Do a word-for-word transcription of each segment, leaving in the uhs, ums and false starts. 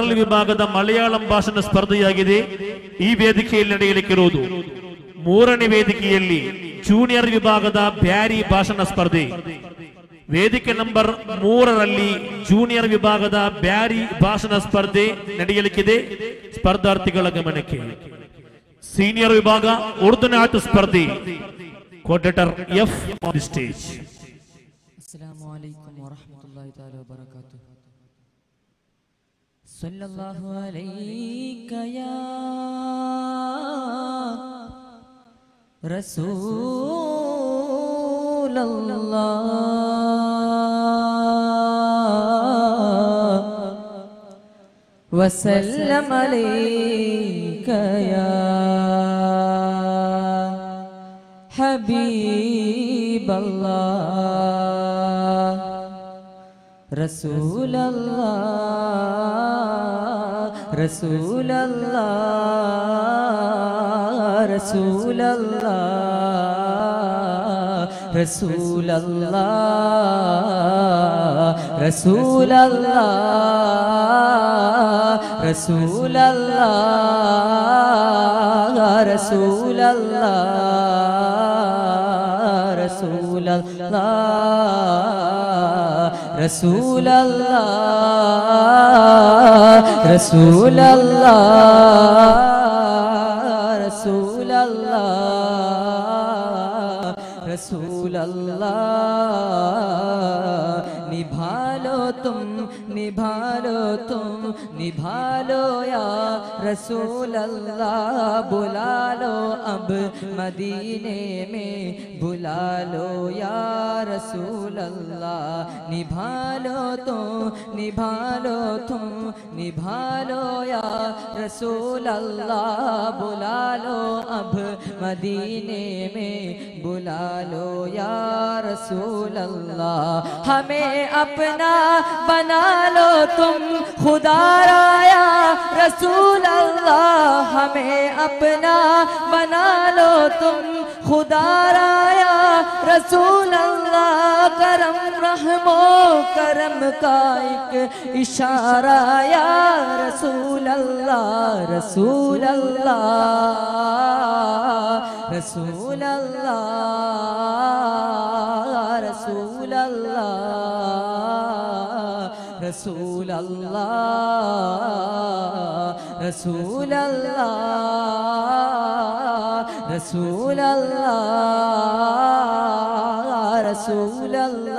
General ವಿಭಾಗದ ಮಲಯಾಳಂ ಭಾಷಣ ಸ್ಪರ್ಧೆಯಾಗಿದೆ. ಈ ವೇದಿಕೆಯಲ್ಲಿ ನಡೆಯಲಿಕ್ಕಿರುವುದು. ಮೂರನೇ ವೇದಿಕೆಯಲ್ಲಿ ಜೂನಿಯರ್ ವಿಭಾಗದ ಬ್ಯಾರಿ ಭಾಷಣ ಸ್ಪರ್ಧೆ. ವೇದಿಕೆ ನಂಬರ್ ಮೂರರಲ್ಲಿ ಜೂನಿಯರ್ ವಿಭಾಗದ ಬ್ಯಾರಿ ಭಾಷಣ ಸ್ಪರ್ಧೆ ನಡೆಯಲಿಕ್ಕಿದೆ. ಸ್ಪರ್ಧಾರ್ಥಿಗಳ ಗಮನಕ್ಕೆ. ಸೀನಿಯರ್ ವಿಭಾಗ ಉರ್ದು ನಾಟು ಸ್ಪರ್ಧೆ. Coordinator F on stage. ಅಸ್ಸಲಾಮು ಅಲೈಕುಂ ವರಹಮತುಲ್ಲಾಹಿ ತಆಲಾ ವಬರಕಾತುಹು. ಸಲ್ಲಲ್ಲಾಹು ಅಲೈಕ ಯಾ ರಸೂಲಲ್ಲಾಹ್ ವಸಲ್ಲಮ ಅಲೈಕ ಯಾ ಹಬೀಬಲ್ಲಾಹ್ ರಸೂಲಲ್ಲಾಹ್ ರಸೂಲಲ್ಲಾಹ್ ರಸೂಲಲ್ಲಾಹ್ ರಸೂಲಲ್ಲಾಹ್ ರಸೂಲಲ್ಲಾಹ್ ರಸೂಲಲ್ಲಾಹ್ ರಸೂಲಲ್ಲಾಹ್ ರಸೂಲಲ್ಲಾಹ್ ರಸೂಲಲ್ಲಾಹ್ ರಸೂಲಲ್ಲಾಹ್ ರಸೂಲಲ್ಲಾಹ್ ರಸೂಲಲ್ಲಾಹ್ ನಿಭಾಲೋ ತುಮ್ ನಿಭಾಲೋ ತುಮ್ ನಿಭಾಲೋ ಯಾ ರಸೂಲಲ್ಲಾह बुला लो अब मदीने में बुला लो या रसूलल्लाह निभा लो तुम निभा लो तुम निभा लो या रसूलल्लाह बुला लो अब मदीने में बुला लो या रसूलल्लाह हमें अपना बना लो तुम खुदा राया रसूल अल्लाह हमें अपना बना लो तुम खुदा राया रसूल अल्लाह करम रहमो करम का एक इशारा या रसूल अल्लाह रसूल अल्लाह रसूल अल्लाह रसूल अल्लाह रसूल अल्लाह रसूल अल्लाह रसूल अल्लाह रसूल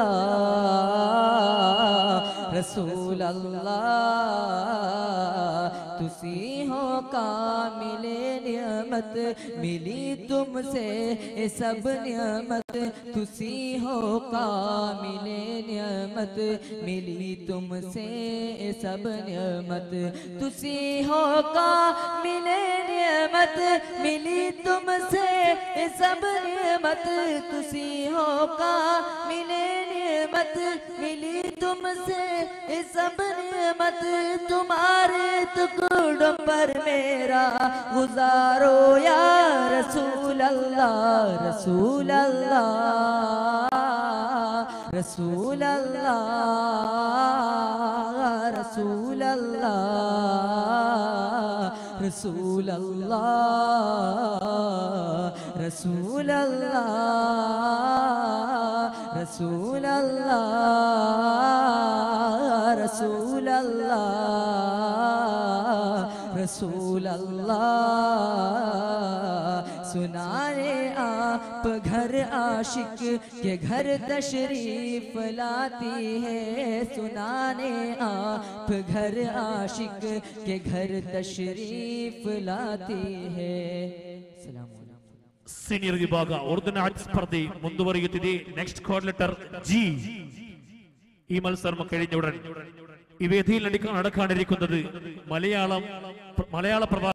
अल्लाह रसूल अल्लाह तुसी हो कामिले नियमत मिली तुमसे सब नियमत तुसी हो कामिले नियमत मिली तुमसे सब नियमत तुसी हो कामिले नियमत मिली तुमसे सब नियमत तुसी हो कामिले नियमत मिली तुमसे सब नियमत तुम्हारे टुकड़ों पर मेरा गुजारो या रसूल अल्लाह रसूल अल्लाह रसूल अल्लाह रसूल अल्लाह रसूल अल्लाह रसूल अल्लाह रसूल अल्लाह रसूल अल्लाह रसूल अल्लाह सुनाने आप घर आशिक के घर तशरीफ लाती है सुनाने आप घर आशिक के घर तशरीफ लाती है ಸೀನಿಯರ್ ವಿಭಾಗ ಉರ್ದು ನಾಟಕ ಸ್ಪರ್ಧೆ ಮುಂದುವರಿಯುತ್ತಿದೆ. ನೆಕ್ಸ್ಟ್ ಕೋರ್ಡಿನೇಟರ್ ಜಿ ಈ മത്സരം കഴിഞ്ഞ ഉടൻ ഈ വേദിയിൽ നടക്കാനിരിക്കുന്നത് മലയാളം മലയാള പ്രഭാ